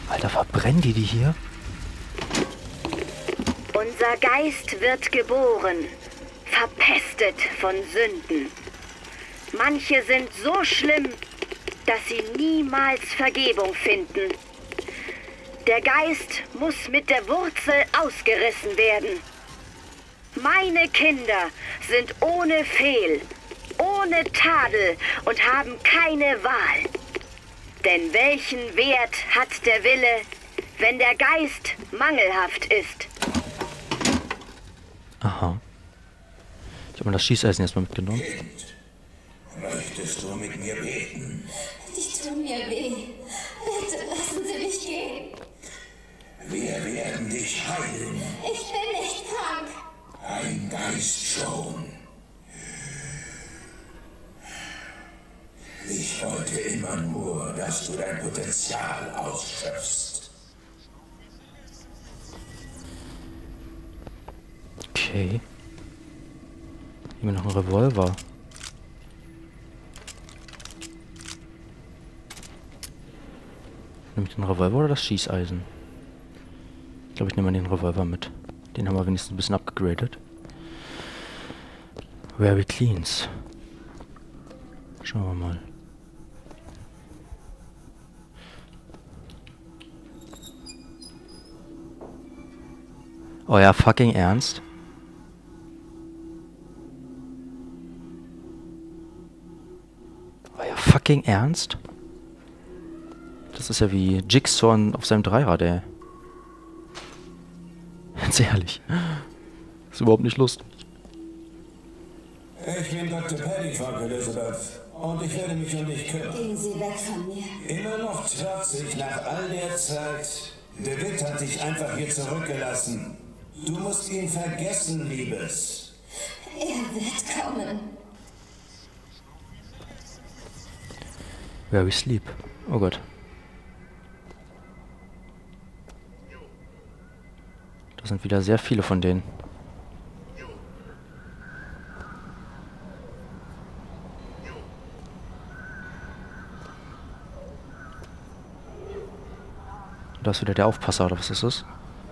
Alter, verbrennen die hier? Unser Geist wird geboren, verpestet von Sünden. Manche sind so schlimm, dass sie niemals Vergebung finden. Der Geist muss mit der Wurzel ausgerissen werden. Meine Kinder sind ohne Fehl, ohne Tadel und haben keine Wahl. Denn welchen Wert hat der Wille, wenn der Geist mangelhaft ist? Aha. Ich habe mal das Schießeisen erstmal mitgenommen. Kind, möchtest du mit mir beten? Die tun mir weh. Bitte lassen Sie mich gehen. Wir werden dich heilen. Ich bin nicht krank. Ein Geist schon. Ich wollte immer nur, dass du dein Potenzial ausschöpfst. Okay. Hier noch ein Revolver. Nehme ich den Revolver oder das Schießeisen? Ich glaube, ich nehme mal den Revolver mit. Den haben wir wenigstens ein bisschen abgegradet. Very cleans. Schauen wir mal. Euer fucking Ernst? Euer fucking Ernst? Das ist ja wie Jigsaw auf seinem Dreirad, ey. Ganz ehrlich. Ist überhaupt nicht lustig. Ich bin Dr. Paddyfuck, Elizabeth. Und ich werde mich um dich kümmern. Gehen Sie weg von mir. Immer noch trotzig nach all der Zeit. DeWitt hat dich einfach hier zurückgelassen. Du musst ihn vergessen, Liebes. Er wird kommen. Where we sleep. Oh Gott. Da sind wieder sehr viele von denen. Da ist wieder der Aufpasser, oder was ist das?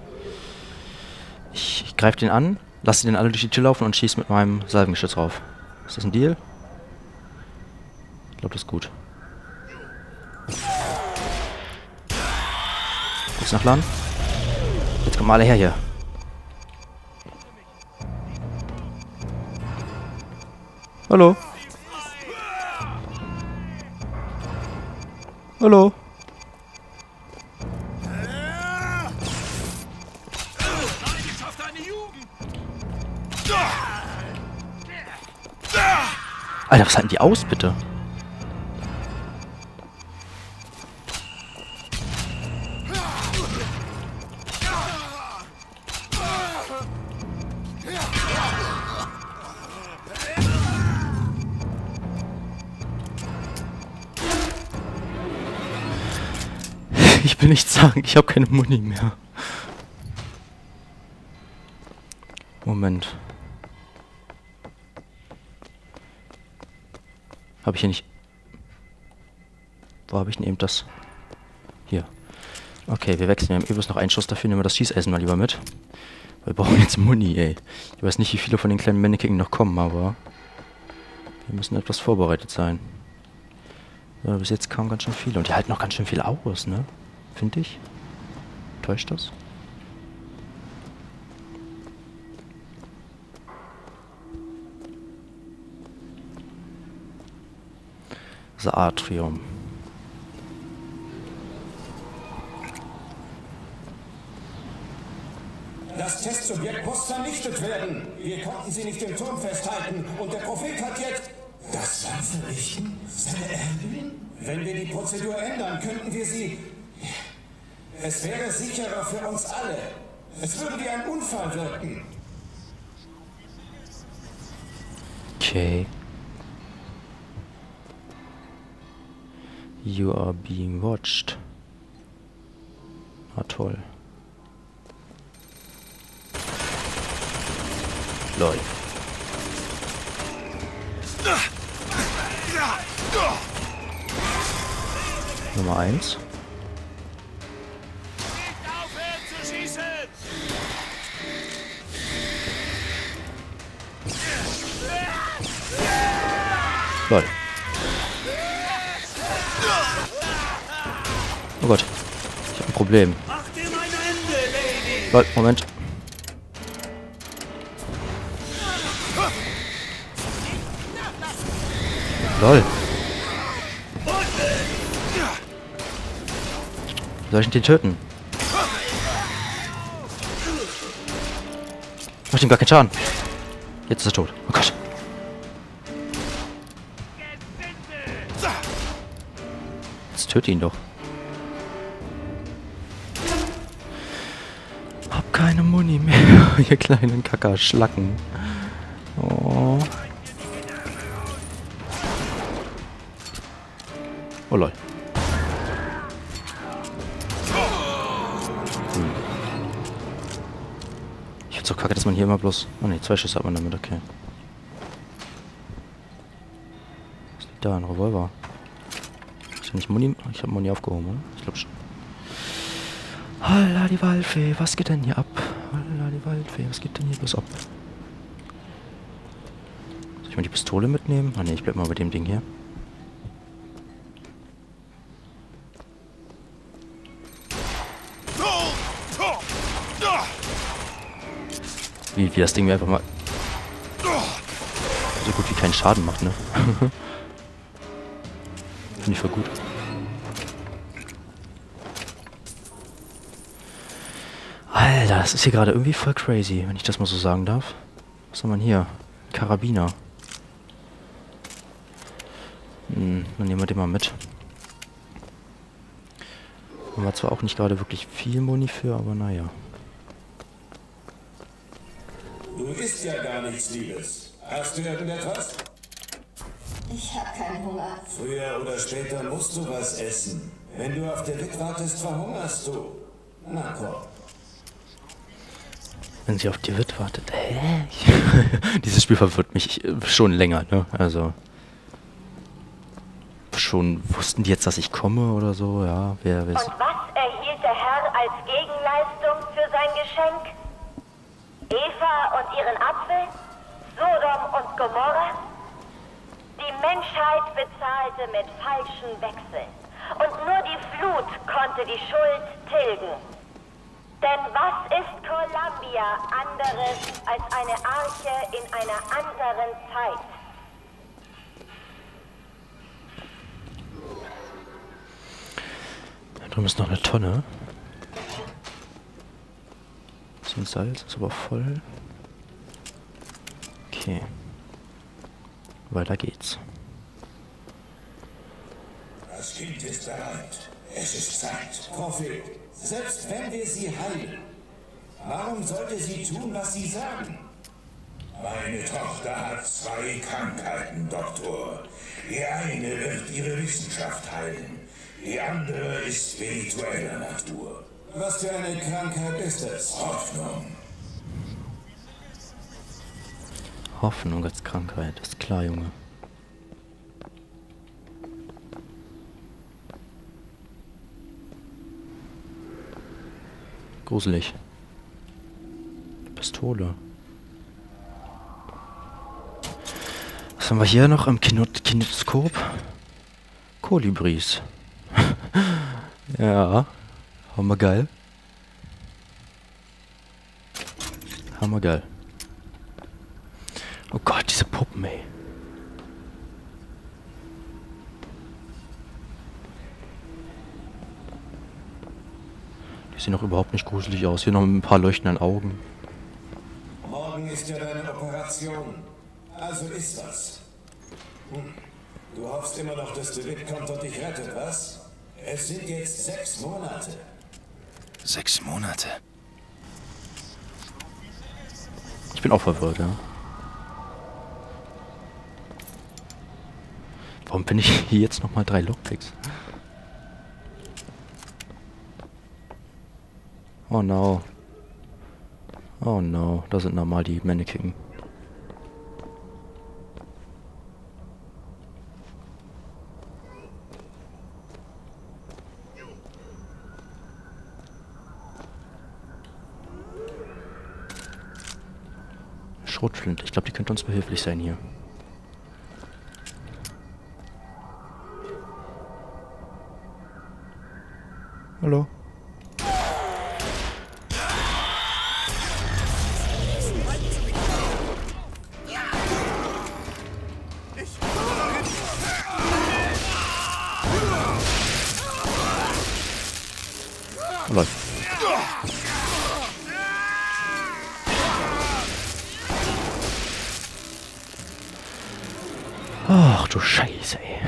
Ich greife den an, lasse den alle durch die Tür laufen und schieße mit meinem Salvengeschütz drauf. Ist das ein Deal? Ich glaube, das ist gut. Kurz nachladen. Jetzt kommen alle her hier. Hallo? Hallo? Alter, was halten die aus, bitte? Ich will nicht sagen, ich habe keine Muni mehr. Moment. Habe ich hier nicht... Wo habe ich denn eben das? Hier. Okay, wir wechseln. Wir haben übrigens noch einen Schuss dafür. Nehmen wir das Schießeisen mal lieber mit. Wir brauchen jetzt Muni, ey. Ich weiß nicht, wie viele von den kleinen Mannequin noch kommen, aber... Wir müssen etwas vorbereitet sein. Ja, bis jetzt kamen ganz schön viele. Und die halten noch ganz schön viel aus, ne? Finde ich. Täuscht das? Das Atrium. Das Testsubjekt muss vernichtet werden. Wir konnten sie nicht im Turm festhalten. Und der Prophet hat jetzt... Das Land verrichten? Seine Erbin? Wenn wir die Prozedur ändern, könnten wir sie... Es wäre sicherer für uns alle. Es würde wie ein Unfall wirken. Okay. You are being watched. Ah, toll. Lol. Nummer 1. Lol. Oh Gott. Ich habe ein Problem. Lol, Moment. Lol. Soll ich den töten? Macht ihm gar keinen Schaden. Jetzt ist er tot. Oh Gott. Jetzt töte ihn doch. Hab keine Muni mehr. Ihr kleinen Kackerschlacken. Oh. Oh lol. Ich find's doch kacke, dass man hier immer bloß... Oh ne, 2 Schüsse hat man damit, okay. Was liegt da? Ein Revolver. Ist ja nicht Muni... Ich hab Muni aufgehoben, oder? Ich glaub schon. Holla die Waldfee, was geht denn hier ab? Holla die Waldfee, was geht denn hier bloß ab? Soll ich mal die Pistole mitnehmen? Ah ne, ich bleib mal bei dem Ding hier. Wie das Ding mir einfach mal so gut wie keinen Schaden macht, ne? Finde ich voll gut. Alter, das ist hier gerade irgendwie voll crazy, wenn ich das mal so sagen darf. Was haben wir hier? Karabiner. Dann nehmen wir den mal mit. Haben wir zwar auch nicht gerade wirklich viel Muni für, aber naja. Du isst ja gar nichts, Liebes. Hast du irgendetwas? Ich habe keinen Hunger. Früher oder später musst du was essen. Wenn du auf der Witt wartest, verhungerst du. Na komm. Wenn sie auf die Witt wartet. Hä? Dieses Spiel verwirrt mich schon länger, ne? Also. Schon wussten die jetzt, dass ich komme oder so, ja. Wer Und was erhielt der Herr als Gegenleistung für sein Geschenk? Eva und ihren Apfel? Sodom und Gomorra? Die Menschheit bezahlte mit falschen Wechseln. Und nur die Flut konnte die Schuld tilgen. Denn was ist Columbia anderes als eine Arche in einer anderen Zeit? Da drüben ist noch eine Tonne. Bisschen Salz, ist aber voll. Okay. Weiter geht's. Das Kind ist bereit. Es ist Zeit. Prophet, selbst wenn wir sie heilen, warum sollte sie tun, was sie sagen? Meine Tochter hat 2 Krankheiten, Doktor. Die eine wird ihre Wissenschaft heilen. Die andere ist spiritueller Natur. Was für eine Krankheit ist es? Hoffnung. Hoffnung als Krankheit, ist klar, Junge. Gruselig. Pistole. Was haben wir hier noch im Kinetoskop? Kolibris. Ja. Hammergeil. Hammergeil. Oh Gott, diese Puppen, ey. Die sehen doch überhaupt nicht gruselig aus. Hier noch mit ein paar leuchtenden Augen. Morgen ist ja deine Operation. Also ist was. Du hoffst immer noch, dass David kommt und dich rettet, was? Es sind jetzt 6 Monate. 6 Monate. Ich bin auch verwirrt, ja. Warum finde ich hier jetzt nochmal 3 Lockpicks? Oh no. Oh no, da sind normal die Mannequin. Schrotflinte, ich glaube, die könnte uns behilflich sein hier. Hallo. Läuft. Ach du Scheiße, ey.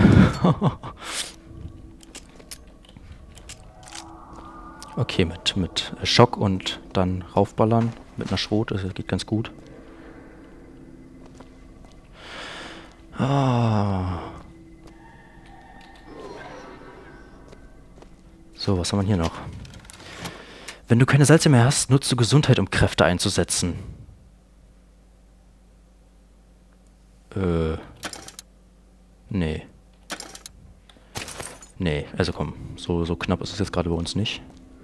Okay, mit Schock und dann raufballern mit einer Schrot, das geht ganz gut. Ah. So, was haben wir hier noch? Wenn du keine Salze mehr hast, nutzt du Gesundheit, um Kräfte einzusetzen. Nee. Nee, also komm, so knapp ist es jetzt gerade bei uns nicht.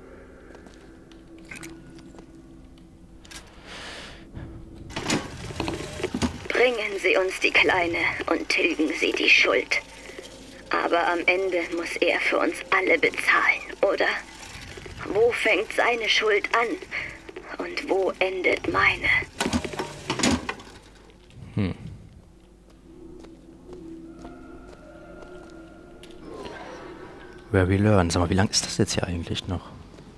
Bringen Sie uns die Kleine und tilgen Sie die Schuld. Aber am Ende muss er für uns alle bezahlen, oder? Wo fängt seine Schuld an und wo endet meine? Where we learn. Sag mal, wie lang ist das jetzt hier eigentlich noch?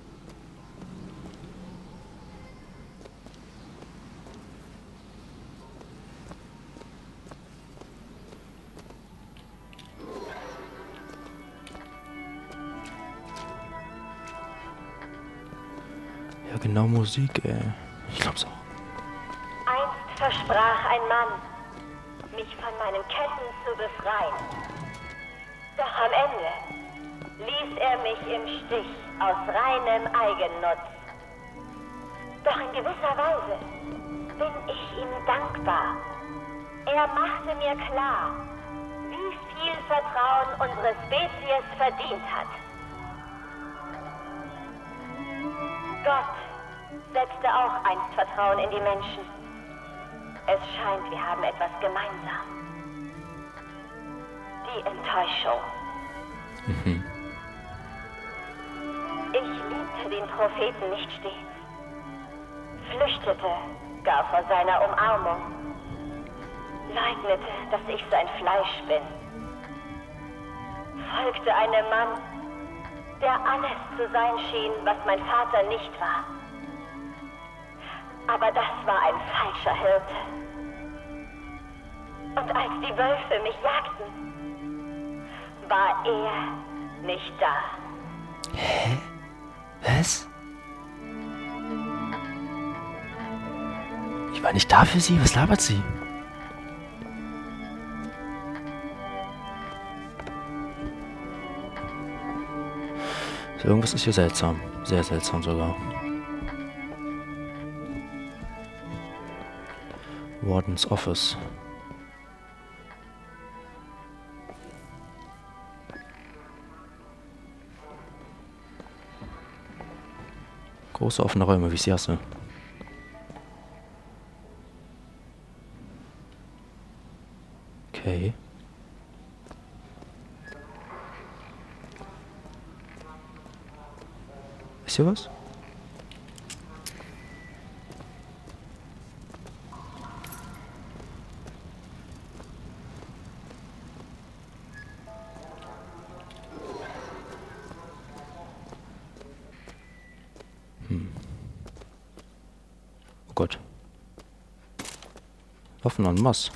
Ja, genau, Musik, ey. Ich glaub's auch. Einst versprach ein Mann, mich von meinen Ketten zu befreien. Doch am Ende ließ er mich im Stich aus reinem Eigennutz. Doch in gewisser Weise bin ich ihm dankbar. Er machte mir klar, wie viel Vertrauen unsere Spezies verdient hat. Gott setzte auch einst Vertrauen in die Menschen. Es scheint, wir haben etwas gemeinsam. Die Enttäuschung. Ich liebte den Propheten nicht stets, flüchtete gar vor seiner Umarmung, leugnete, dass ich sein Fleisch bin, folgte einem Mann, der alles zu sein schien, was mein Vater nicht war. Aber das war ein falscher Hirte. Und als die Wölfe mich jagten, war er nicht da. Hä? Was? Ich war nicht da für sie? Was labert sie? So, irgendwas ist hier seltsam. Sehr seltsam sogar. Warden's Office. Große offene Räume, wie ich sie hasse. Okay. Ist hier was? Oh Gott. Waffen en masse.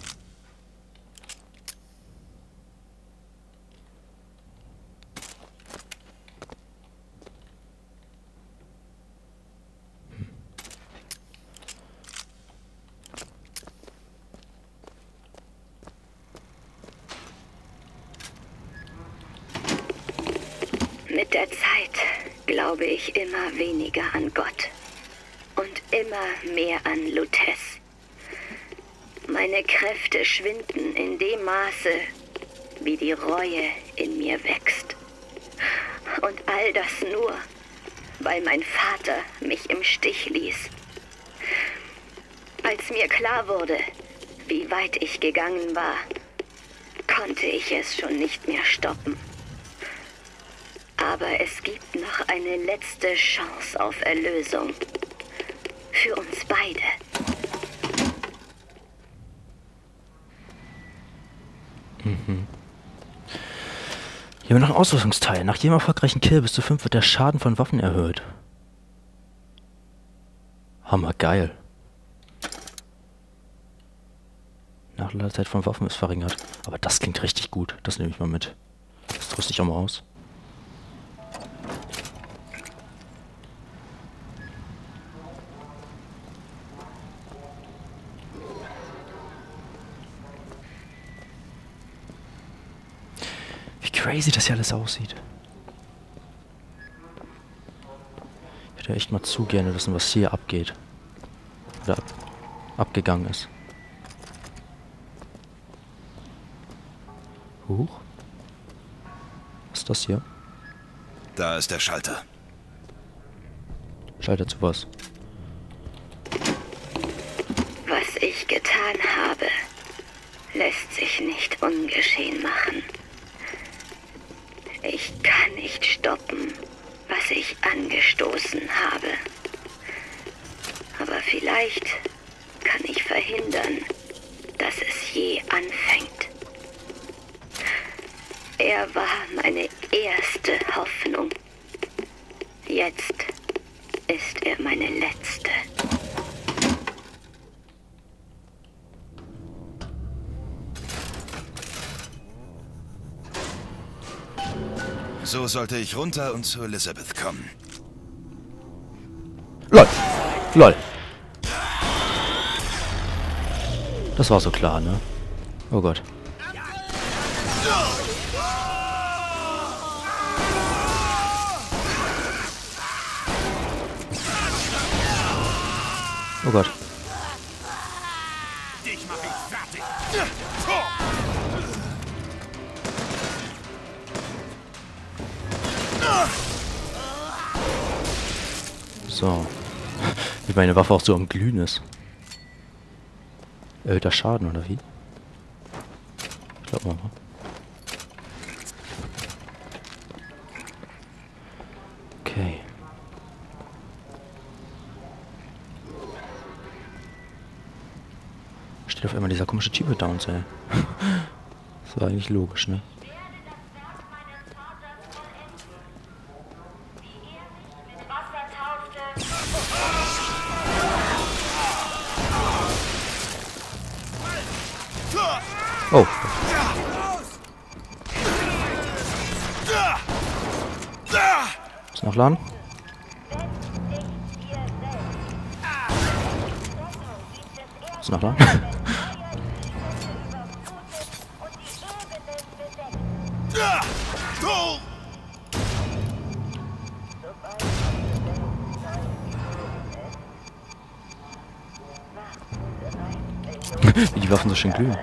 Mit der Zeit glaube ich immer weniger an Gott und immer mehr an Lutece. Meine Kräfte schwinden in dem Maße, wie die Reue in mir wächst. Und all das nur, weil mein Vater mich im Stich ließ. Als mir klar wurde, wie weit ich gegangen war, konnte ich es schon nicht mehr stoppen. Aber es gibt noch eine letzte Chance auf Erlösung. Für uns beide. Hier haben wir noch ein Ausrüstungsteil. Nach jedem erfolgreichen Kill bis zu 5 wird der Schaden von Waffen erhöht. Hammergeil. Nachladezeit von Waffen ist verringert. Aber das klingt richtig gut. Das nehme ich mal mit. Das rüste ich auch mal aus. Wie crazy das hier alles aussieht. Ich würde echt mal zu gerne wissen, was hier abgeht. Oder abgegangen ist. Huch. Was ist das hier? Da ist der Schalter. Schalter zu was? Was ich getan habe, lässt sich nicht ungeschehen machen. Ich kann nicht stoppen, was ich angestoßen habe. Aber vielleicht kann ich verhindern, dass es je anfängt. Er war meine erste Hoffnung. Jetzt ist er meine letzte. So sollte ich runter und zu Elizabeth kommen. LOL. LOL. Das war so klar, ne? Oh Gott. Oh Gott. So. Wie meine Waffe auch so am Glühen ist. Erhöhter Schaden, oder wie? Ich glaube mal. Okay. Steht auf einmal dieser komische Typ da uns, ey. Das war eigentlich logisch, ne? Oh. Ist noch laden? Ist noch laden? Wie die Waffen so schön glühen.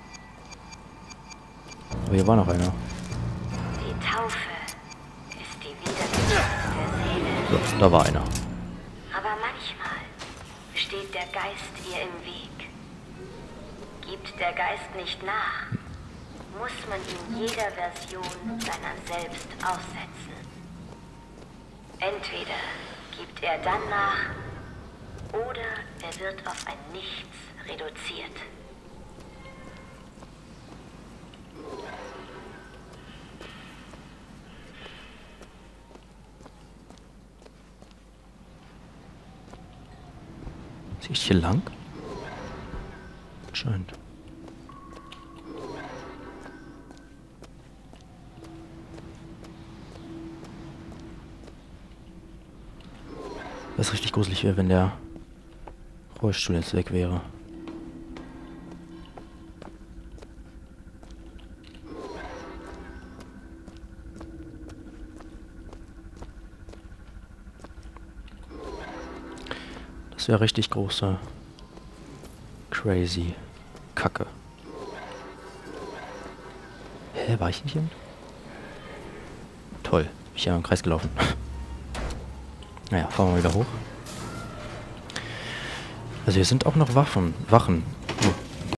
Aber hier war noch einer. Die Taufe ist die Wiedergeburt der Seele. So, da war einer. Aber manchmal steht der Geist ihr im Weg. Gibt der Geist nicht nach, muss man ihn jeder Version seiner selbst aussetzen. Entweder gibt er dann nach, oder er wird auf ein Nichts reduziert. Ist ich hier lang? Anscheinend. Was richtig gruselig wäre, wenn der Rollstuhl jetzt weg wäre. Das wäre richtig große crazy Kacke. Hä, war ich nicht hier? Toll, bin ich ja im Kreis gelaufen. Naja, fahren wir wieder hoch. Also hier sind auch noch Wachen.